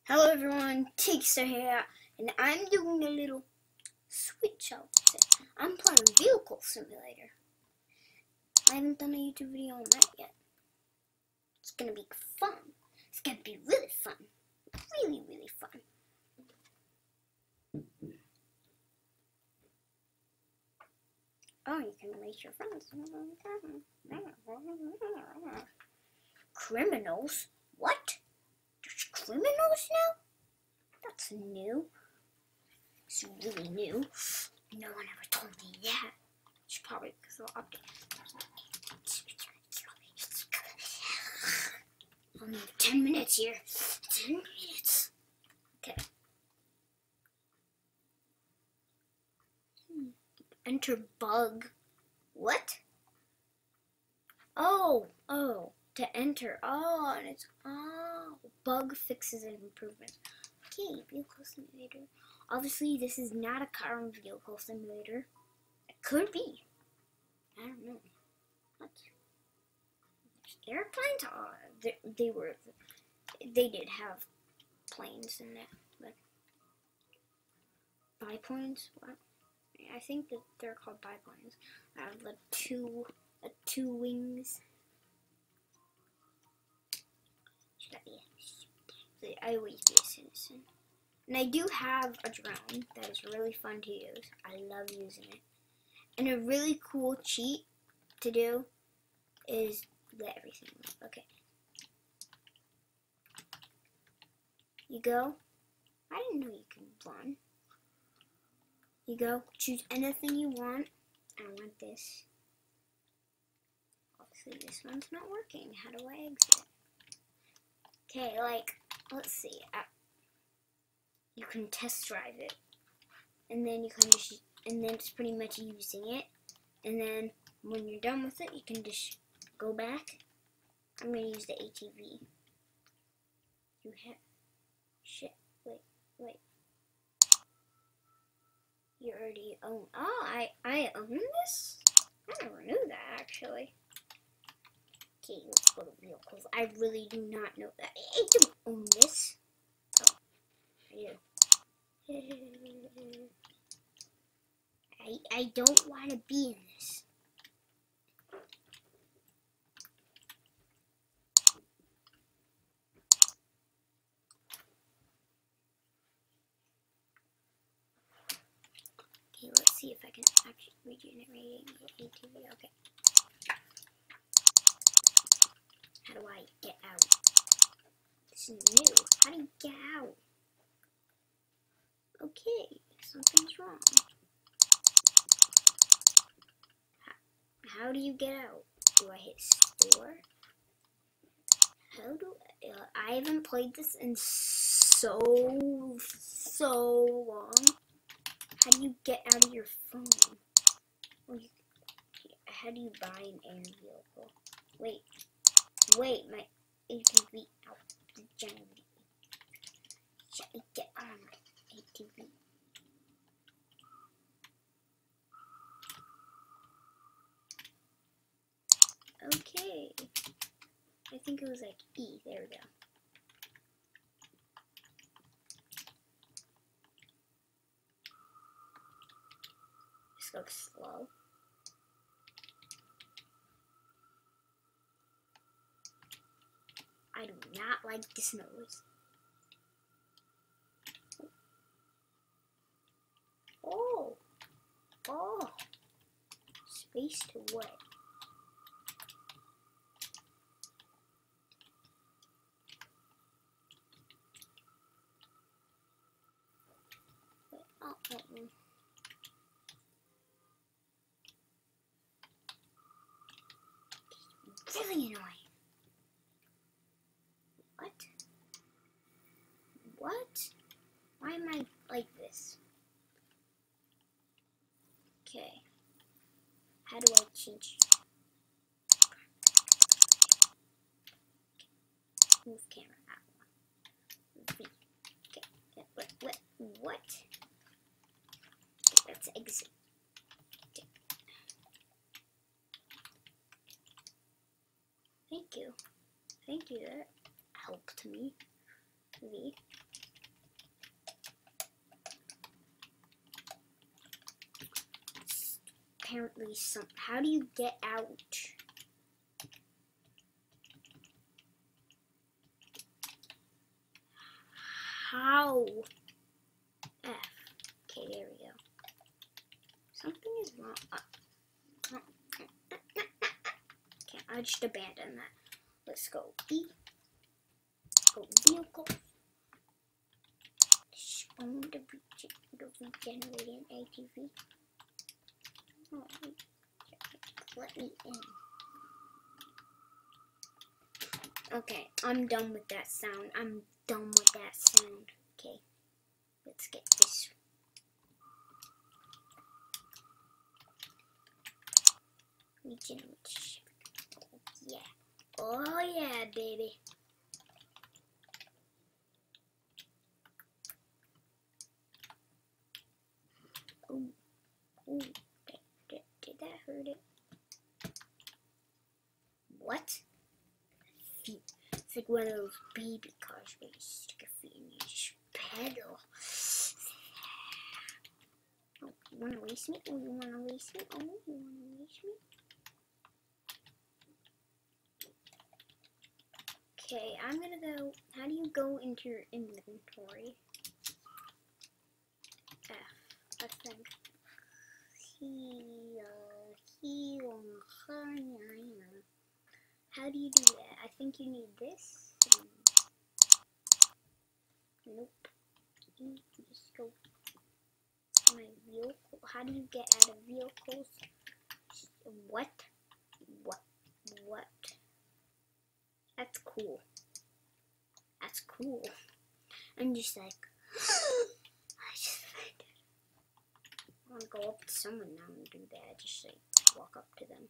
Hello everyone, Takester here, and I'm doing a little switch out. I'm playing Vehicle Simulator. I haven't done a YouTube video on that yet. It's gonna be fun. It's gonna be really fun. Really, really fun. Oh, you can make your friends. Criminals? What? There's criminals now? That's new. It's really new. No one ever told me that. It's probably because of the update. Only 10 minutes here. 10 minutes. Okay. Enter bug. What? Oh, to enter. Oh, and it's, bug fixes and improvements. Okay, Vehicle Simulator. Obviously, this is not a car and vehicle simulator. It could be. I don't know. What? Airplanes? Oh, they did have planes in it, but biplanes? What? I think that they're called biplanes. I have the two wings. Should I be? I always be a citizen. And I do have a drone that is really fun to use. I love using it. And a really cool cheat to do is let everything move. Okay. You go. I didn't know you could run. You go. Choose anything you want. I want this. Obviously, this one's not working. How do I exit? Okay, let's see. You can test drive it, and then it's pretty much using it. And then when you're done with it, you can just go back. I'm gonna use the ATV. You have shit. Wait. You already own. Oh, I own this. I never knew that actually. Okay, let's go to vehicles. I really do not know that. I don't own this. Oh, I do. I don't want to be in this. Okay, let's see if I can actually regenerating the ATV. Okay. How do I get out? This is new. How do you get out? Okay, something's wrong. How do you get out? Do I hit store? How do I haven't played this in so long. How do you get out of your phone? How do you buy an air vehicle? Wait, my ATV out the giant. Get on my ATV. Okay. I think it was like E. There we go. This looks slow. I do not like this noise. Oh. Space to what? Really annoying. What? Why am I like this? Okay. How do I change? Move camera out. V. Okay. What? Let's exit. Thank you. That helped me. V. apparently some. How do you get out? How? F. Okay, there we go. Something is wrong. Okay, I just abandoned that. Let's go E. Go vehicle. Own the regenerating ATV. Oh, let me in. Okay, I'm done with that sound. I'm done with that sound. Okay, let's get this. Regenerate. Oh, yeah. Oh, yeah, baby. Oh, oh, did that hurt it? What? Feet. It's like one of those baby cars where you stick your feet and you just pedal. Oh, you wanna race me? Oh, you wanna race me? Oh, you wanna race me? Okay, I'm gonna go. How do you go into your inventory? F, I think. How do you do that? I think you need this. Nope. You just go my vehicle. How do you get out of vehicles? What? What? That's cool. That's cool. I'm just like, I just fainted. I want to go up to someone now and do that. Just like walk up to them.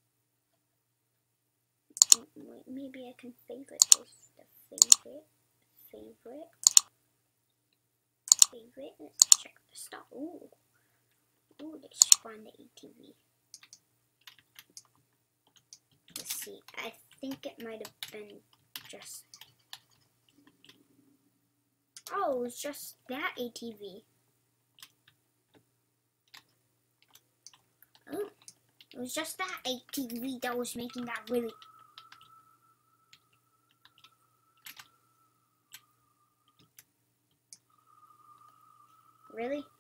Wait, maybe I can favorite this. The favorite. Let's check the stuff. Ooh, they spawned the ATV. Let's see. I think it might have been just. Oh, it was just that ATV. Oh, it was just that ATV that was making that really. Really?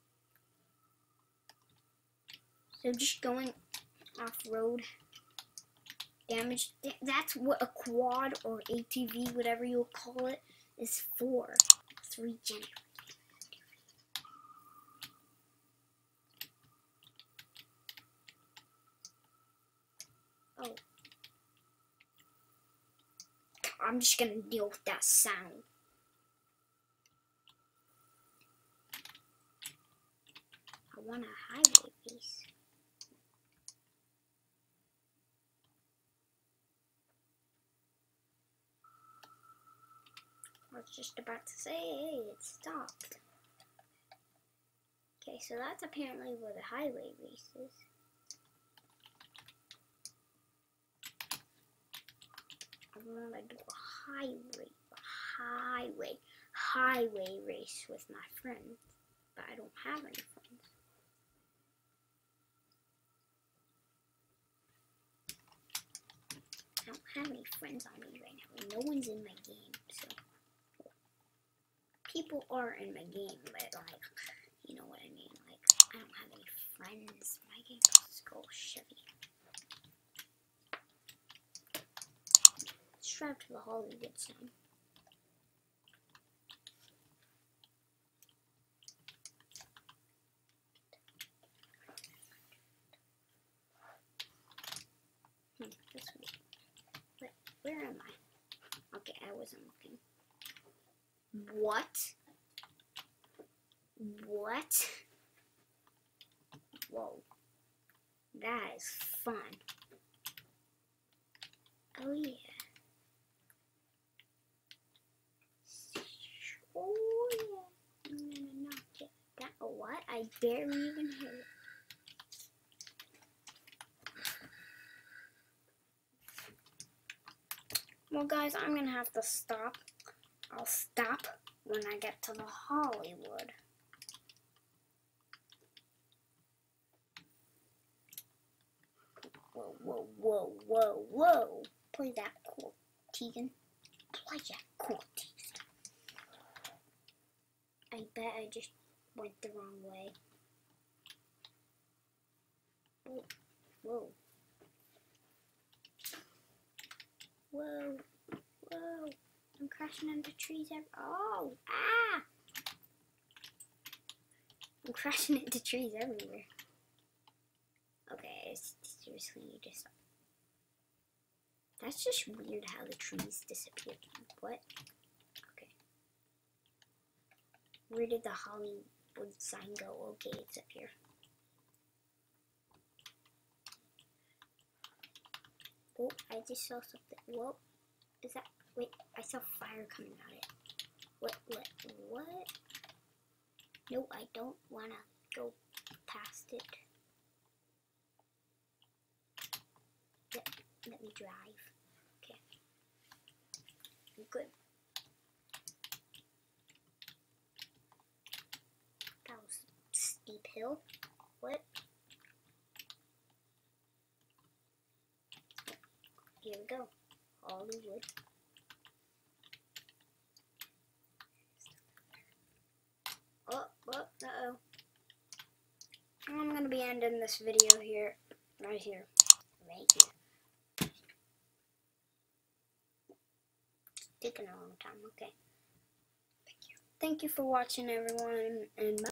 So just going off-road damage, that's what a quad or ATV, whatever you'll call it, is for. It's regenerating. Oh. I'm just gonna deal with that sound. I want a highway race. I was just about to say, hey, it stopped. Okay, so that's apparently where the highway race is. I want to do a highway race with my friends, but I don't have any friends. I don't have any friends on me right now. No one's in my game, so people are in my game, but like, you know what I mean. Like, I don't have any friends. My game is called Chevy. Let's drive to the Hollywood sign. This way. Where am I? Okay, I wasn't looking. What? Whoa. That is fun. Oh yeah. Oh yeah. I'm gonna knock it down. What? I barely even hit it. Well guys, I'm gonna have to stop. I'll stop when I get to the Hollywood. Whoa, whoa, whoa, whoa, whoa. Play that cool, Tegan. Play that cool, Tegan. I bet I just went the wrong way. Whoa, whoa. Whoa, whoa. I'm crashing into trees oh, ah! I'm crashing into trees everywhere. Okay, seriously need to stop. That's just weird how the trees disappeared. What? Okay. Where did the Hollywood sign go? Okay, it's up here. Oh, I just saw something. Whoa. Is that? Wait, I saw fire coming out of it. What? No, I don't want to go past it. Let me drive. Okay. I'm good. That was a steep hill. What? Here we go. Hollywood. Uh-oh. I'm going to be ending this video here. Right here. It's taking a long time. Okay. Thank you for watching, everyone. And bye.